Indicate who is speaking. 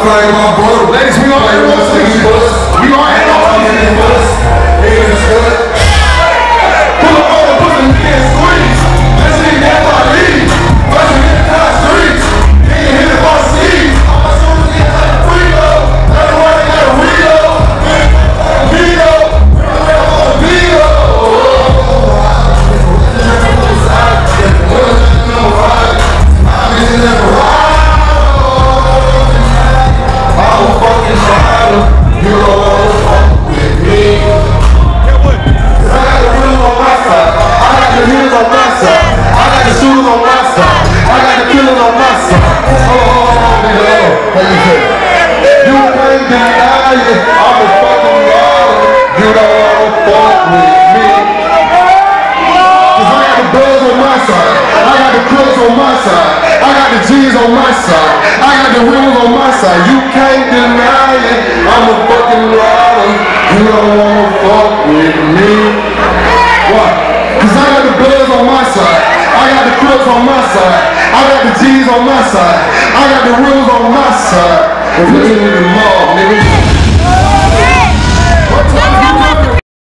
Speaker 1: like my brother.
Speaker 2: Ladies, we all in one section. We all in one section. Pull up on the pussy, we can't squeeze. Let's see that by leave. Let's see that by streets. Can you hit it by seeds? All my soldiers get like a free load. Everyone they got a reload. Vito. Vito. On my side, I got the wheels on my side. You can't deny it. I'm a fucking rider. You don't wanna fuck with me. Why? Cause I got the bills on my side. I got the crooks on my side. I got the G's on my side. I got the wheels on my side. Well, listen to the law, nigga.